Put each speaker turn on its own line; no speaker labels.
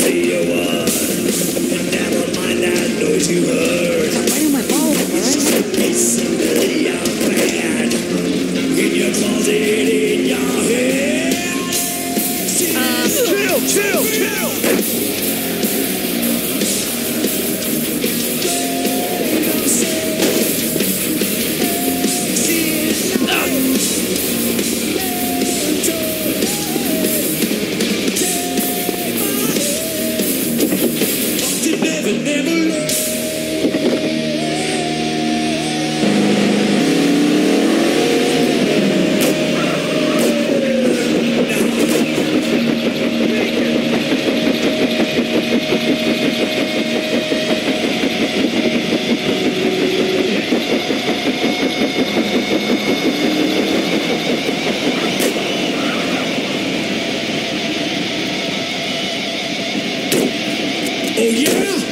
see you won. Never mind that noise you heard.
Why am I following, alright?
It's simply a bad in your closet, in your head. Chill. Oh yeah!